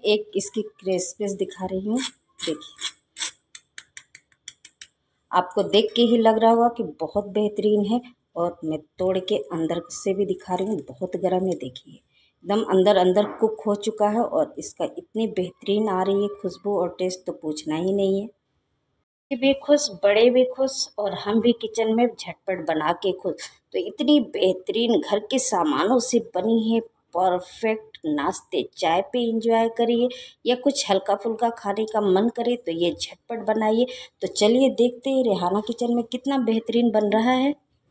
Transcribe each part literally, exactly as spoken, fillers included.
एक इसकी क्रिस्पीनेस दिखा रही हूँ। देखिए, आपको देख के ही लग रहा होगा कि बहुत बेहतरीन है। और मैं तोड़ के अंदर से भी दिखा रही हूँ, बहुत गर्म है। देखिए, एकदम अंदर अंदर कुक हो चुका है और इसका इतनी बेहतरीन आ रही है खुशबू और टेस्ट, तो पूछना ही नहीं है। ये भी खुश, बड़े भी खुश, और हम भी किचन में झटपट बना के खुश। तो इतनी बेहतरीन घर के सामानों से बनी है परफेक्ट नाश्ते, चाय पे एंजॉय करिए या कुछ हल्का फुल्का खाने का मन करे तो ये झटपट बनाइए। तो चलिए देखते हैं रेहाना किचन में कितना बेहतरीन बन रहा है।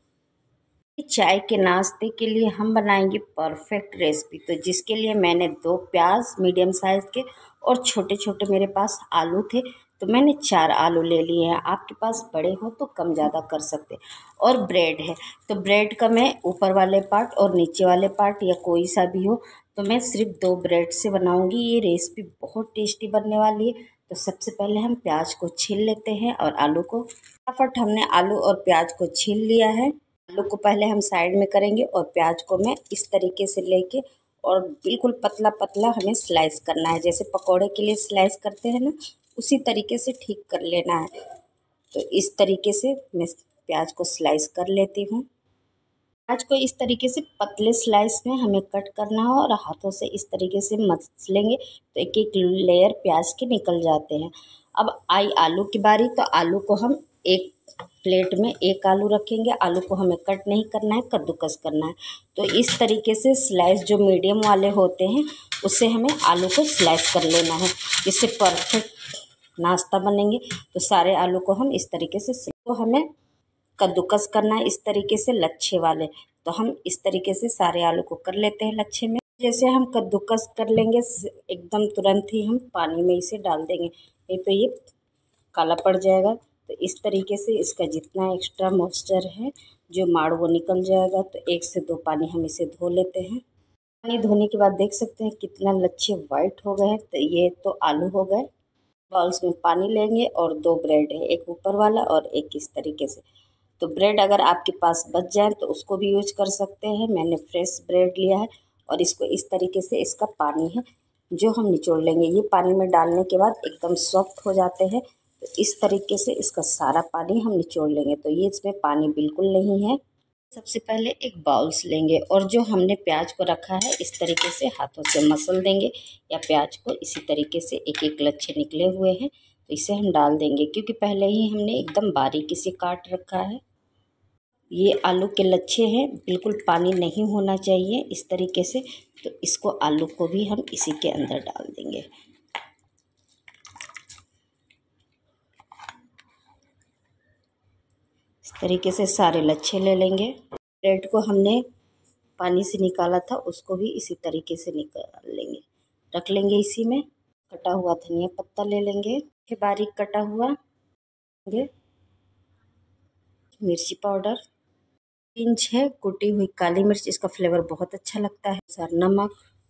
चाय के नाश्ते के लिए हम बनाएंगे परफेक्ट रेसिपी। तो जिसके लिए मैंने दो प्याज मीडियम साइज़ के और छोटे छोटे मेरे पास आलू थे, तो मैंने चार आलू ले लिए हैं। आपके पास बड़े हो तो कम ज़्यादा कर सकते। और ब्रेड है, तो ब्रेड का मैं ऊपर वाले पार्ट और नीचे वाले पार्ट या कोई सा भी हो, तो मैं सिर्फ दो ब्रेड से बनाऊंगी। ये रेसिपी बहुत टेस्टी बनने वाली है। तो सबसे पहले हम प्याज को छील लेते हैं और आलू को। फटाफट हमने आलू और प्याज को छील लिया है। आलू को पहले हम साइड में करेंगे और प्याज को मैं इस तरीके से लेके और बिल्कुल पतला पतला हमें स्लाइस करना है, जैसे पकोड़े के लिए स्लाइस करते हैं ना, उसी तरीके से ठीक कर लेना है। तो इस तरीके से मैं प्याज को स्लाइस कर लेती हूँ। प्याज को इस तरीके से पतले स्लाइस में हमें कट करना है और हाथों से इस तरीके से मसलेंगे तो एक एक लेयर प्याज के निकल जाते हैं। अब आई आलू की बारी, तो आलू को हम एक प्लेट में एक आलू रखेंगे। आलू को हमें कट नहीं करना है, कद्दूकस करना है। तो इस तरीके से स्लाइस जो मीडियम वाले होते हैं उससे हमें आलू को स्लाइस कर लेना है, जिससे परफेक्ट नाश्ता बनेंगे। तो सारे आलू को हम इस तरीके से, तो हमें कद्दूकस करना है इस तरीके से लच्छे वाले। तो हम इस तरीके से सारे आलू को कर लेते हैं लच्छे में। जैसे हम कद्दूकस कर लेंगे एकदम तुरंत ही हम पानी में इसे डाल देंगे, नहीं तो ये काला पड़ जाएगा। तो इस तरीके से इसका जितना एक्स्ट्रा मॉइस्चर है जो माड़ वो निकल जाएगा। तो एक से दो पानी हम इसे धो लेते हैं। पानी धोने के बाद देख सकते हैं कितना लच्छे वाइट हो गए हैं। तो ये तो आलू हो गए। बाउल्स में पानी लेंगे और दो ब्रेड है, एक ऊपर वाला और एक इस तरीके से। तो ब्रेड अगर आपके पास बच जाए तो उसको भी यूज कर सकते हैं। मैंने फ्रेश ब्रेड लिया है और इसको इस तरीके से, इसका पानी है जो हम निचोड़ लेंगे। ये पानी में डालने के बाद एकदम सॉफ्ट हो जाते हैं। तो इस तरीके से इसका सारा पानी हम निचोड़ लेंगे। तो ये इसमें पानी बिल्कुल नहीं है। सबसे पहले एक बाउल्स लेंगे और जो हमने प्याज को रखा है इस तरीके से हाथों से मसल देंगे, या प्याज को इसी तरीके से एक एक लच्छे निकले हुए हैं तो इसे हम डाल देंगे, क्योंकि पहले ही हमने एकदम बारीकी से काट रखा है। ये आलू के लच्छे हैं, बिल्कुल पानी नहीं होना चाहिए इस तरीके से। तो इसको आलू को भी हम इसी के अंदर डाल देंगे। इस तरीके से सारे लच्छे ले लेंगे। ब्रेड को हमने पानी से निकाला था, उसको भी इसी तरीके से निकाल लेंगे, रख लेंगे इसी में। कटा हुआ धनिया पत्ता ले लेंगे, बारीक कटा हुआ, मिर्ची पाउडर, पिंच है कुटी हुई काली मिर्च, इसका फ्लेवर बहुत अच्छा लगता है। सर नमक,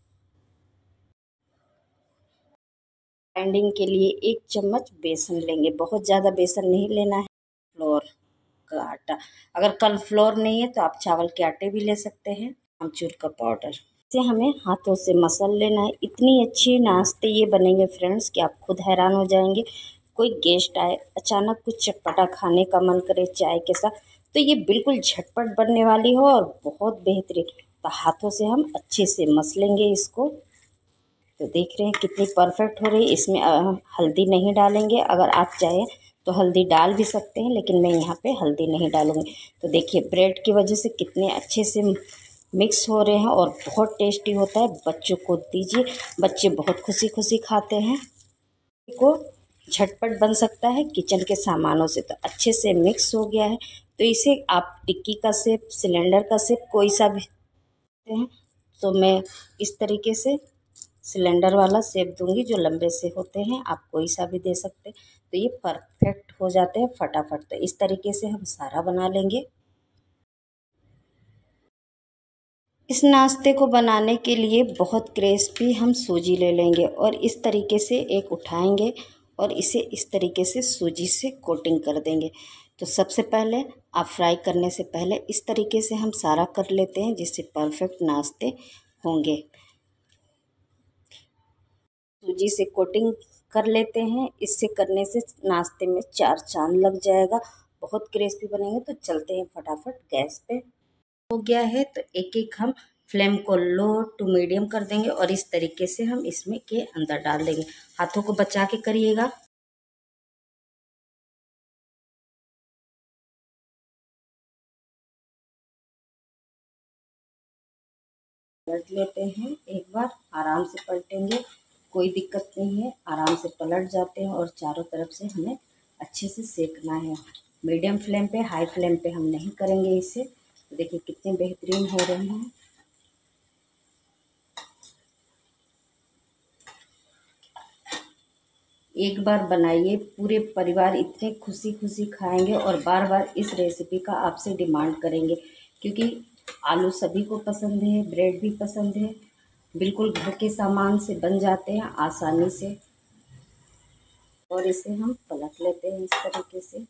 बाइंडिंग के लिए एक चम्मच बेसन लेंगे, बहुत ज़्यादा बेसन नहीं लेना है। फ्लोर का आटा, अगर कॉर्नफ्लोर नहीं है तो आप चावल के आटे भी ले सकते हैं। आमचूर का पाउडर, इसे हमें हाथों से मसल लेना है। इतनी अच्छी नाश्ते ये बनेंगे फ्रेंड्स कि आप खुद हैरान हो जाएंगे। कोई गेस्ट आए, अचानक कुछ चटपटा खाने का मन करे चाय के साथ, तो ये बिल्कुल झटपट बनने वाली हो और बहुत बेहतरीन। तो हाथों से हम अच्छे से मसलेंगे इसको। तो देख रहे हैं कितनी परफेक्ट हो रही है। इसमें हल्दी नहीं डालेंगे, अगर आप चाहें तो हल्दी डाल भी सकते हैं, लेकिन मैं यहाँ पे हल्दी नहीं डालूँगी। तो देखिए ब्रेड की वजह से कितने अच्छे से मिक्स हो रहे हैं और बहुत टेस्टी होता है। बच्चों को दीजिए, बच्चे बहुत खुशी खुशी खाते हैं। को झटपट बन सकता है किचन के सामानों से। तो अच्छे से मिक्स हो गया है। तो इसे आप टिक्की का शेप, सिलेंडर का शेप, कोई सा भी हैं। तो मैं इस तरीके से सिलेंडर वाला शेप दूंगी, जो लंबे से होते हैं, आप कोई सा भी दे सकते हैं। तो ये परफेक्ट हो जाते हैं फटाफट। तो इस तरीके से हम सारा बना लेंगे। इस नाश्ते को बनाने के लिए बहुत क्रिस्पी हम सूजी ले लेंगे और इस तरीके से एक उठाएंगे और इसे इस तरीके से सूजी से कोटिंग कर देंगे। तो सबसे पहले आप फ्राई करने से पहले इस तरीके से हम सारा कर लेते हैं, जिससे परफेक्ट नाश्ते होंगे। सूजी से कोटिंग कर लेते हैं। इससे करने से नाश्ते में चार चांद लग जाएगा, बहुत क्रिस्पी बनेंगे। तो चलते हैं फटाफट गैस पे। हो गया है तो एक एक हम फ्लेम को लो टू मीडियम कर देंगे और इस तरीके से हम इसमें के अंदर डाल देंगे। हाथों को बचा के करिएगा। पलट लेते हैं, एक बार आराम से पलटेंगे, कोई दिक्कत नहीं है, आराम से पलट जाते हैं। और चारों तरफ से हमें अच्छे से सेकना है, मीडियम फ्लेम पे, हाई फ्लेम पे हम नहीं करेंगे इसे। तो देखिए कितने बेहतरीन हो रहे हैं। एक बार बनाइए, पूरे परिवार इतने खुशी खुशी खाएंगे और बार बार इस रेसिपी का आपसे डिमांड करेंगे, क्योंकि आलू सभी को पसंद है, ब्रेड भी पसंद है, बिल्कुल घर के सामान से बन जाते हैं आसानी से। और इसे हम पलट लेते हैं इस तरीके से।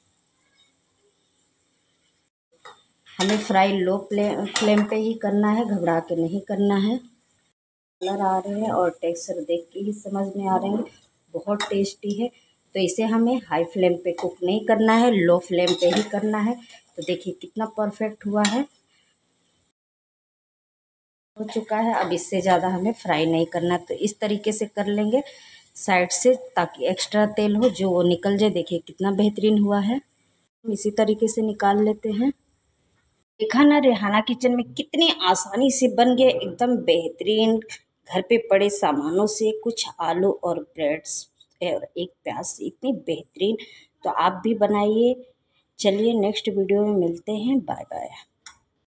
हमें फ्राई लो फ्लेम पे ही करना है, घबरा के नहीं करना है। कलर आ रहे हैं और टेक्सचर देख के ही समझ में आ रहे हैं, बहुत टेस्टी है। तो इसे हमें हाई फ्लेम पे कुक नहीं करना है, लो फ्लेम पे ही करना है। तो देखिए कितना परफेक्ट हुआ है, हो चुका है। अब इससे ज़्यादा हमें फ्राई नहीं करना, तो इस तरीके से कर लेंगे साइड से, ताकि एक्स्ट्रा तेल हो जो वो निकल जाए। देखिए कितना बेहतरीन हुआ है। हम इसी तरीके से निकाल लेते हैं। देखा ना रेहाना किचन में कितनी आसानी से बन गया, एकदम बेहतरीन। घर पे पड़े सामानों से कुछ आलू और ब्रेड्स और एक प्याज से इतनी बेहतरीन। तो आप भी बनाइए। चलिए नेक्स्ट वीडियो में मिलते हैं, बाय बाय।